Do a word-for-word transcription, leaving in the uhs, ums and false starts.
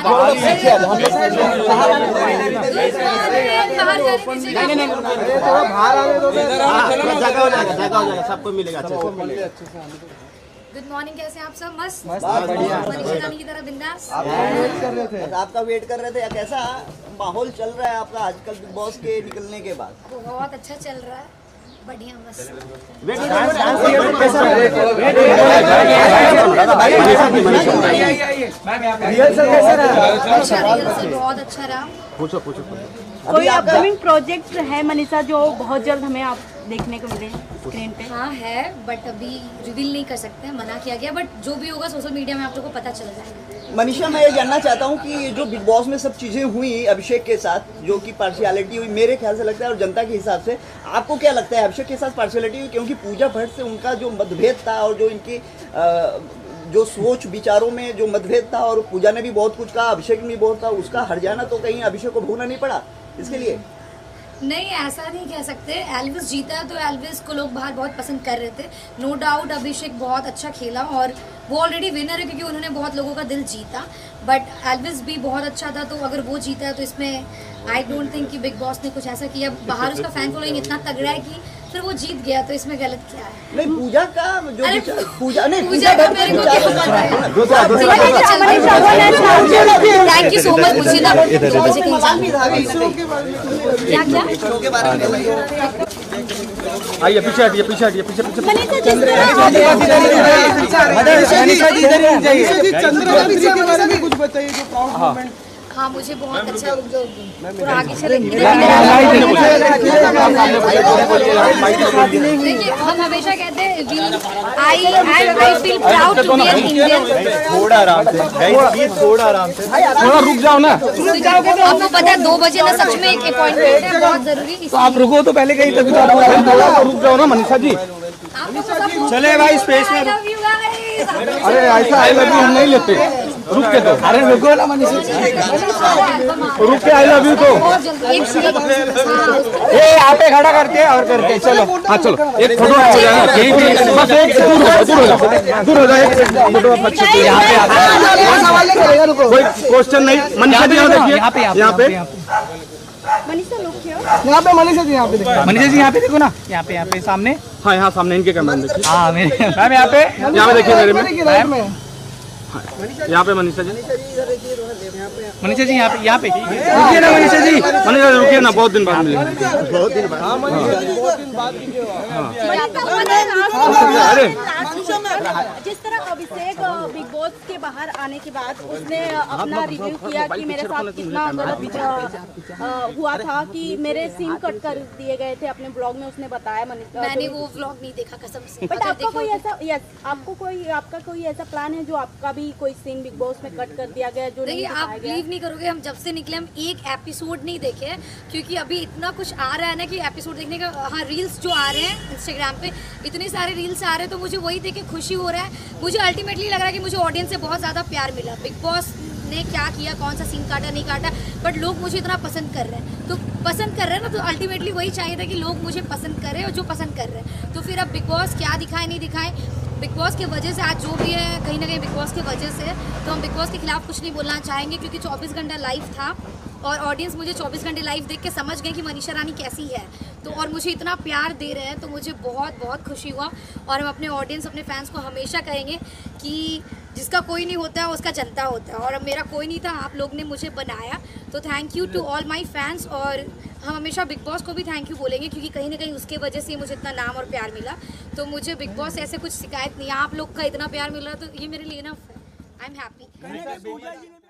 सबको मिलेगा अच्छे से। गुड मॉर्निंग, कैसे हैं आप सब? मस्त बढ़िया। मनीषा रानी की तरह बिंदास। आप वेट कर रहे थे, आपका वेट कर रहे थे। कैसा माहौल चल रहा है आपका आजकल बिग बॉस के निकलने के बाद? बहुत अच्छा चल रहा है, बढ़िया मस्त। बहुत अच्छा रहा। पूछो पूछो। कोई अपकमिंग प्रोजेक्ट है मनीषा जो बहुत जल्द हमें आप देखने को मिले स्क्रीन पे? हाँ है, बट अभी रिवील नहीं कर सकते हैं, मना किया गया। बट जो भी होगा सोशल मीडिया में आप लोगों को पता चल जाएगा। मनीषा, मैं ये जानना चाहता हूँ कि जो बिग बॉस में सब चीज़ें हुई अभिषेक के साथ, जो कि पार्शियलिटी हुई मेरे ख्याल से लगता है, और जनता के हिसाब से आपको क्या लगता है अभिषेक के साथ पार्शियलिटी हुई? क्योंकि पूजा भट्ट से उनका जो मतभेद था और जो इनकी आ, जो सोच विचारों में जो मतभेद था, और पूजा ने भी बहुत कुछ कहा, अभिषेक ने भी बहुत कहा, उसका हट जाना तो कहीं अभिषेक को भोगना नहीं पड़ा इसके लिए? नहीं, ऐसा नहीं कह सकते। एल्विस जीता है तो एल्विस को लोग बाहर बहुत पसंद कर रहे थे। नो डाउट अभिषेक बहुत अच्छा खेला और वो ऑलरेडी विनर है क्योंकि उन्होंने बहुत लोगों का दिल जीता। बट एल्विस भी बहुत अच्छा था, तो अगर वो जीता है तो इसमें आई डोंट थिंक कि बिग बॉस ने कुछ ऐसा किया। बाहर उसका फैन फॉलोइंग इतना तगड़ा है कि फिर वो जीत गया, तो इसमें गलत क्या है? नहीं, पूजा का जो अरे पूजा नहीं पूजा का मेरे को क्या पता है। Thank you so much. मुझे ना क्या क्या आइए पीछे हटिए, पीछे हटिए, पीछे पीछे। कुछ बताइए जो प्राउड मोमेंट। हाँ, मुझे बहुत अच्छा पूरा आगे चलेंगे। देखिए, हम हमेशा कहते हैं I I I feel proud to be an Indian. थोड़ा आराम से गाइस, थोड़ा आराम से, थोड़ा रुक जाओ ना। आपको पता है दो बजे ना सच में एक अपॉइंटमेंट है बहुत जरूरी। तो आप रुको तो पहले कहीं तक रुक जाओ ना मनीषा जी। चले भाई स्पेस में। अरे ऐसा आई लव यू हम नहीं लेते, रुक के तो। अरे रुको ना मनीषा, रुक के आई लव यू तो ये यहाँ पे खड़ा करके और करके चलो। हाँ चलो, एक फोटो हो जाएगा बस, एक दूर हो दूर हो दूर हो जाए फोटो अच्छे से। यहाँ पे कोई क्वेश्चन नहीं। मनीषा जी यहाँ देखिए, यहाँ पे यहाँ पे मनीषा लोग क्यों? यहाँ पे मनीषा जी यहाँ पे देखो, मनीषा जी यहाँ पे देखो ना, यहाँ पे यहाँ पे सामने। हाँ यहाँ सामने इनके कैमरे में देखिए। हाँ मेरे मैम यहाँ पे, यहाँ पे देखिए मेरे में, यहाँ पे मनीषा जी। मनीषा जी यहाँ पे यहाँ पे रुकिए ना मनीषा जी, मनीषा जी रुकिए ना, बहुत दिन बाद मिले। बहुत दिन बाद। अरे जिस तरह अभिषेक बिग बॉस के बाहर आने के बाद उसने अपना रिव्यू किया कि मेरे साथ कितना गलत हुआ था, कि मेरे सीन कट कर दिए गए थे अपने ब्लॉग में, उसने बताया। मैंने वो व्लॉग नहीं देखा कसम से। बट आपका कोई ऐसा यस आपको कोई आपका कोई ऐसा प्लान है जो आपका भी कोई सीन बिग बॉस में कट कर दिया गया जो देखिए, आप बिलीव नहीं करोगे, हम जब से निकले हम एक एपिसोड नहीं देखे, क्योंकि अभी इतना कुछ आ रहा है ना कि एपिसोड देखने का। हाँ, रील्स जो आ रहे हैं इंस्टाग्राम पे, इतने सारे रील्स आ रहे हैं, तो मुझे वही देख के खुशी हो रहा है। मुझे अल्टीमेटली लग रहा है कि मुझे ऑडियंस से बहुत ज़्यादा प्यार मिला। बिग बॉस ने क्या किया, कौन सा सीन काटा नहीं काटा, बट लोग मुझे इतना पसंद कर रहे हैं। तो पसंद कर रहे हैं ना, तो अल्टीमेटली वही चाहिए था कि लोग मुझे पसंद करें, और जो पसंद कर रहे हैं तो फिर अब बिग बॉस क्या दिखाए नहीं दिखाए, बिग बॉस की वजह से आज जो भी है कहीं ना कहीं बिग बॉस की वजह से। तो हम बिग बॉस के खिलाफ कुछ नहीं बोलना चाहेंगे, क्योंकि चौबीस घंटा लाइव था और ऑडियंस मुझे चौबीस घंटे लाइव देख के समझ गए कि मनीषा रानी कैसी है। तो और मुझे इतना प्यार दे रहे हैं, तो मुझे बहुत बहुत खुशी हुआ। और हम अपने ऑडियंस, अपने फैंस को हमेशा कहेंगे कि जिसका कोई नहीं होता है उसका जनता होता है, और अब मेरा कोई नहीं था, आप लोग ने मुझे बनाया। तो thank you to all my fans. और हम हमेशा बिग बॉस को भी थैंक यू बोलेंगे, क्योंकि कहीं ना कहीं उसके वजह से मुझे इतना नाम और प्यार मिला। तो मुझे बिग बॉस से ऐसे कुछ शिकायत नहीं है, आप लोग का इतना प्यार मिल रहा है तो ये मेरे लिए ना आई एम हैप्पी।